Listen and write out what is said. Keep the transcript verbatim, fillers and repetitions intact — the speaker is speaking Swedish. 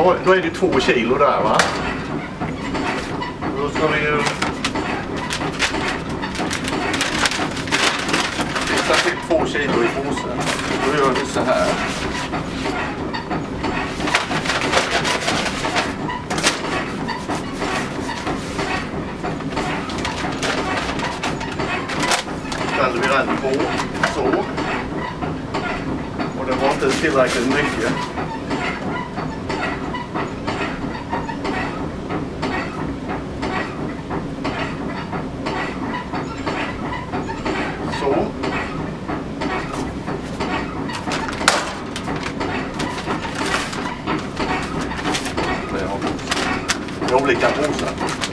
då, då är det två kilo där, va? Då ska vi ju fixa till två kilo i påsen. Då gör vi så här. Ställer vi den på så. Och det var inte tillräckligt mycket. Så. Det är olika påsar.